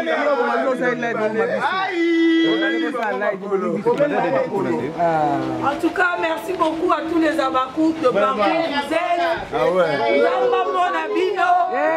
En tout cas, merci beaucoup à tous les Abakouk de Barbe Gisèle. Zamba Monabino.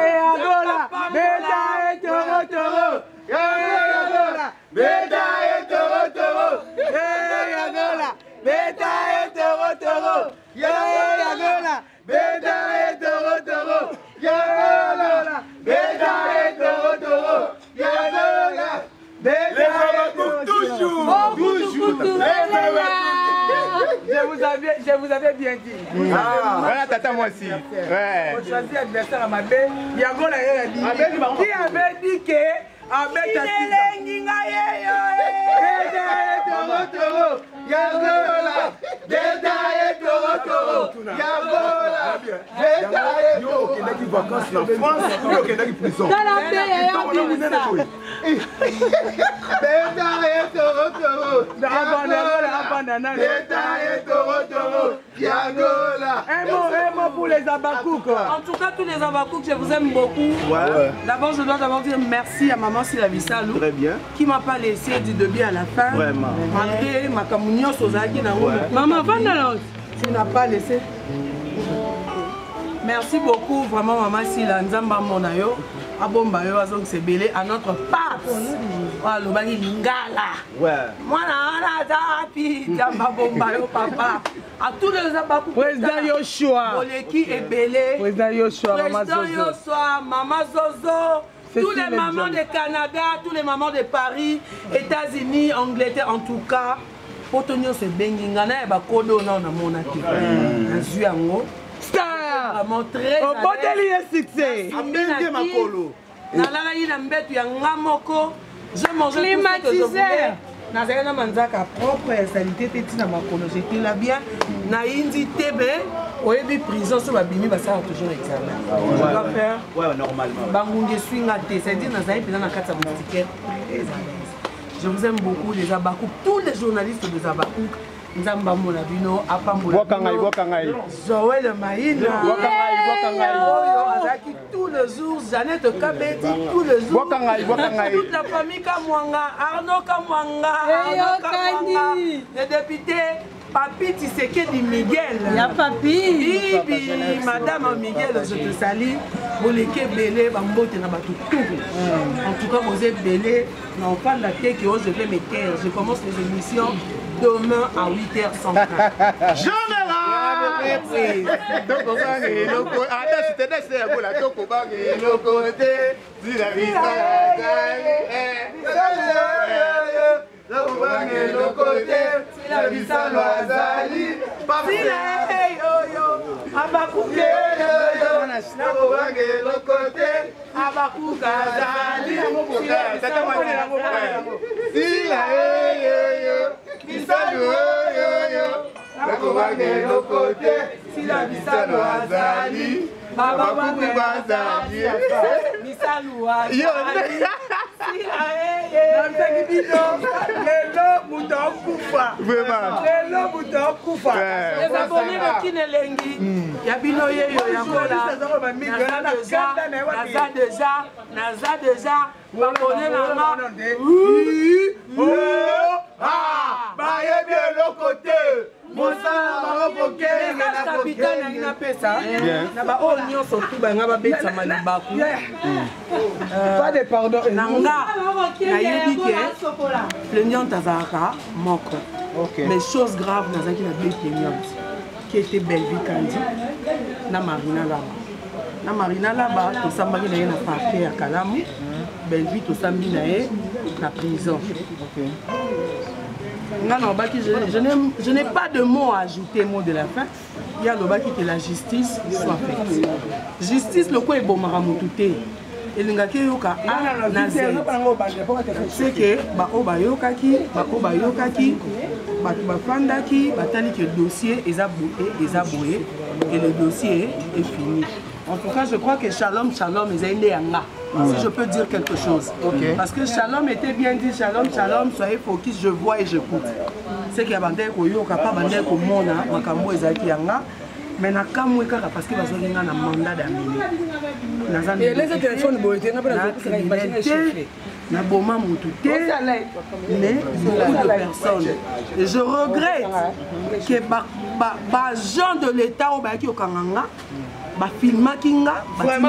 Je vous avais bien dit. Voilà, tata, moi aussi. Ouais. On choisit l'adversaire à ma belle. Il y a Gola qui avait dit que avec ta un mot pour les Abakouk. En tout cas, tous les Abakouk, je vous aime beaucoup. D'abord, je dois d'abord dire merci à maman Sylvie Salou. Très bien. Qui m'a pas laissé du début à la fin. Vraiment. Malgré ma camounion Sozaki na maman, tu n'as pas laissé. Merci beaucoup, vraiment, maman Sila Nzamba Monayo. Abombayo Azong Sebele à notre pape. Voilà, le bagi Lingala. Ouais. Moi, Zapi, Nzamba Bombayo, papa. À tous les Abakou. Président Yoshua. Boleki et Belé. Président Yoshua, Maman Zozo. Président Yoshua, Maman Zozo. Tous les mamans de Canada, tous les mamans de Paris, États-Unis, Angleterre, en tout cas. Potonio se bengingana et bakodo na monaki. Nazuango. Star! Vraiment très. Au bordel et succès. Ambende makolo. Nalala ina mbetu ya ngamoko. Je mangeais climatiseur. Nazali na manzaka propre ya salité te tina makolo. J'étais là bien. Na indi tebe. Oyebi prison sur babimi basala toujours examen. Je dois faire. Ouais, normalement. Bangungi swinga te. C'est-à-dire nazali pena na kata moustiquette. Je vous aime beaucoup les Abakouk, tous les journalistes des Abakouk. Nzamba Monabino, Apambola. Wakangai. Joël Maïna. Wakangai. Azaki tous les jours, Jeannette Kabeti tous les jours. Wakangai. Toute la famille Kamwanga, Arnaud Kamwanga, les députés. Papi Tshisekedi Miguel. Il y a Papi. Bibi, Madame Miguel, je te salue. Boleke Belé, Bambote na Batou. En tout cas, vous êtes Belé. On parle de la tête que je vais me taire. Je commence les émissions demain à 8h50. Jamais là! Les abonnés de Kinelengi, Yabino Yeyo Yakola, Naza déjà, abonné Pas de pardon. Mais chose grave, Nazaki la belle plaignante qui était belle vie Kandi, na Marina là-bas. Na Marina là-bas, tout ça m'a dit na parquet à Kalamu, belle vie tout ça m'a na prison. Je n'ai pas de mots à ajouter, mot de la fin. Il y a le baki que la justice soit faite. Justice, le quoi est bon maramoutouté. Et le gars qui est au cas c'est que Baobayokaki, Bafandaki, Batali que le dossier est aboué et le dossier est fini. En tout cas, je crois que Shalom, si je peux dire quelque chose. Parce que Shalom était bien dit, Shalom, soyez focus, je vois et j'écoute. C'est qu'il y a bandé koyo, pas bandé komona, makambo ezaki yanga. Mais na kamwe kaka parce que bazolinga na mandat d'amener. Et les téléphones boité na pas na boma mutu te mais beaucoup de personnes. Et je regrette que ba gens de l'état au baki okanganga ba filmaki nga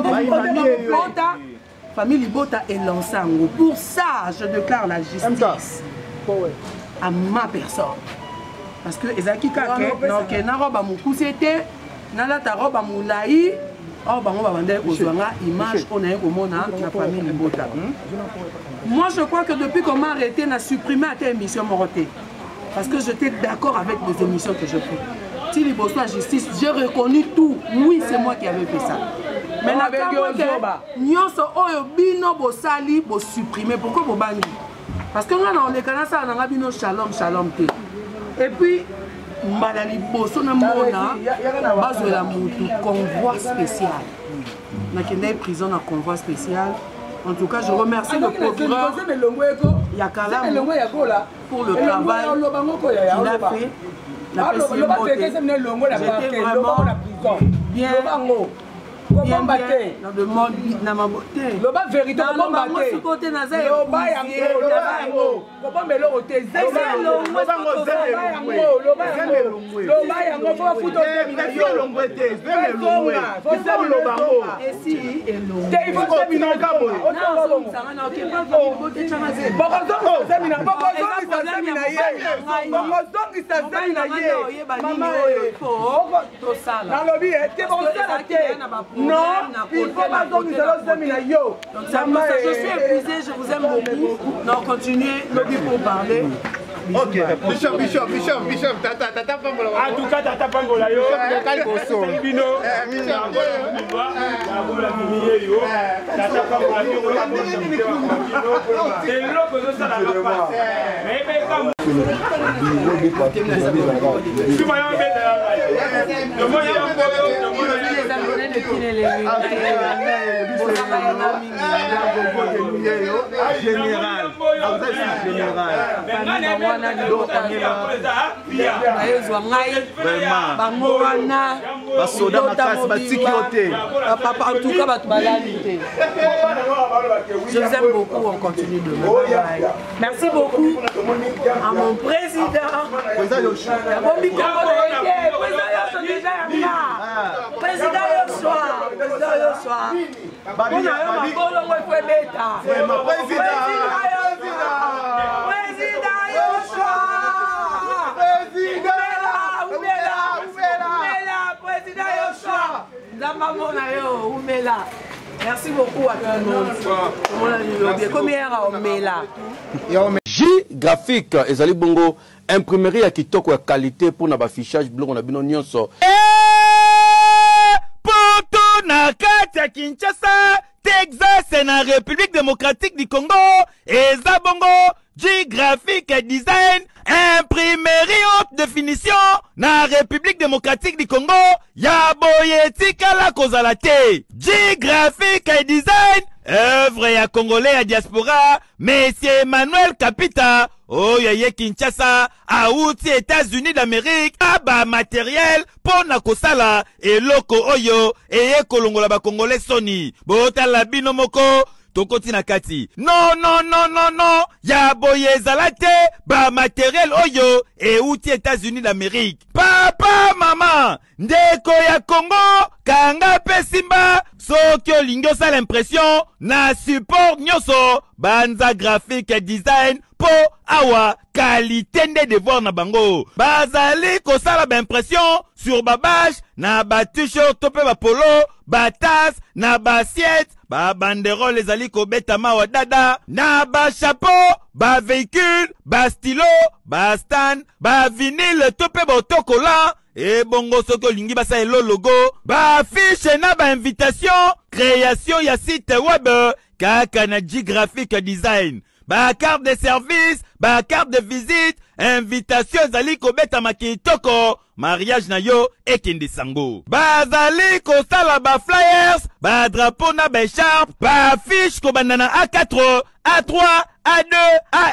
famille Libota est lancée en gros. Pour ça, je déclare la justice à ma personne. Parce que ezaki kake donc na roba mukusete na la ta roba mulai oh bango ba bande kozwanga image on a komona na famille Libota. Moi je crois que depuis qu'on m'a arrêté na supprimé à tes émissions moroté parce que j'étais d'accord avec les émissions que je fais. Si Liboso à justice, j'ai reconnu tout. Oui, c'est moi qui avais fait ça. Mais na ka nyonso oyo bino bosali bo supprimer pourquoi bo bani? Parce que on a les ça on a bino shalom te. Et puis mbala Liboso na mona bazo la mutu convoi spécial. Na kende prison na convoi spécial. En tout cas, je remercie le procureur Yakala pour le travail qu'il a fait. J'étais vraiment bien dans le monde, dans ma beauté. Non, il faut pas donc je suis épuisé, je vous aime beaucoup. Non, continuez, lobby pour parler. Ok, Bishop, tata Pangola. En tout cas, tata Pangola, yo. Bino. Je vous aime beaucoup, on continue demain. Merci beaucoup à mon président. Président Yoshua. Merci beaucoup à tout le monde. J graphique ezali bongo imprimerie ya kitoko ya qualité pour na affichage blongo na bino nyonso. Poto na kati ya Kinshasa, Texas na République démocratique du Congo, eza bongo J graphique design imprimerie haute définition na République démocratique du Congo, ya boye tikala kozala te. J graphique design œuvre ya congolais ya diaspora Monsieur Emmanuel Kapita oyo ye Kinshasa auti États-Unis d'Amérique aba matériel pona kosala eloko oyo eye kolongola ba congolais soni botala bino moko tokoti na kati non ya boye zalate ba matériel oyo euti États-Unis d'Amérique papa mama ndeko ya Congo kanga pesimba soki olingi osala impression na support nyonso banza graphique design po awa qualité nde devoir na bango bazali kosala ba impression sur ba badge na ba t-shirt to pe ba polo ba tasse na ba assiette ba banderole ezali kobeta mawa dada na ba chapeau ba véhicule ba stylo ba stand ba vinyle to pe ba autocollant et bongo soki olingi basa elo logo ba affiche na ba invitation création ya site web kaka na J graphique design ba carte de service ba carte de visite invitation ezali kobeta makitoko mariage na yo ekende sango bazali kosala ba flyers ba drapeau na ba écharpe ba affiche kobanda na A4 A3 A2 A1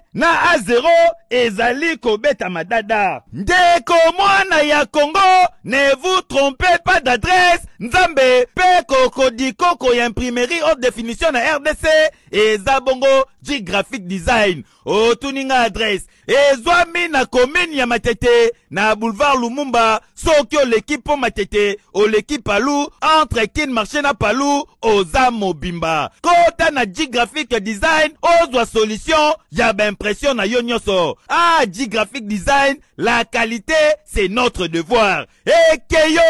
na A0 ezali kobeta madada. Ndeko mwana ya Congo, ne vous trompez pas d'adresse. Nzambe pe kokodi koko ya imprimerie haute définition na RDC eza bongo J graphic design. O tuninga adresse ezwami na commune ya Matete na boulevard Lumumba. Sokyo l'équipe po Matete o l'équipe Palou entre kin marché na Palou oza mobimba. Kota na J graphic design ozwa solution ya ba impression na yo nyoso. Ah, J graphic design, la qualité c'est notre devoir. Ekeyo!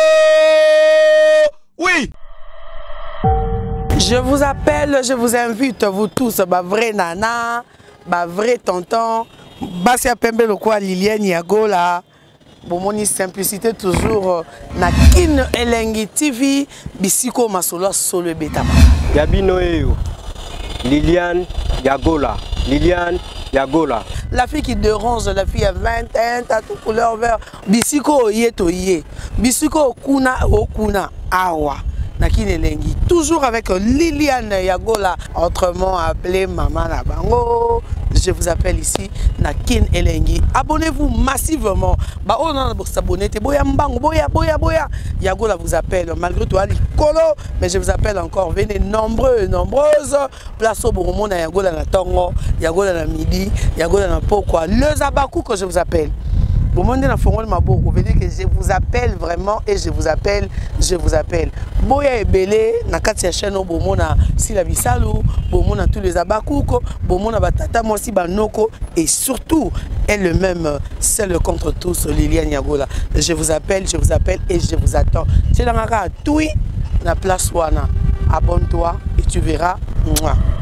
Oui! Je vous appelle, je vous invite, vous tous, ba vrai nana, ba vrai tonton, Basia Pembe Lokwa Liliane Yagola, Bomoni simplicité toujours, na Kin Elengi TV, Bisiko Masolo Solo Betama. Yabino Eyo, Liliane Yagola, Liliane Yagola. La fille qui dérange, la fille à 21, t'as tout couleur vert, Bisiko Oye Toye, Bisiko Okuna Awa. Toujours avec Liliane Yagola, autrement appelée Maman Nabango. Je vous appelle ici Nakin Elengi. Abonnez-vous massivement. Bah on a s'abonner. Boya Mbango, boya. Yagola vous appelle malgré tout Ali Kolo, mais je vous appelle encore. Venez nombreuses. Place au Bourmon na Yagola na Tongo, Yagola na Midi, Yagola na Pokwa. Le Zabakou que je vous appelle. Vous venez que je vous appelle vraiment et je vous appelle. Boya Ebele, na kati ya chaîne bomona si la bisalu, bomona tous les abakouko, bomona batata mosi banoko et surtout elle-même celle contre tous Liliane Yagola. Je vous appelle et je vous attends. C'est dans la place wana. Abonne-toi et tu verras. Mouah.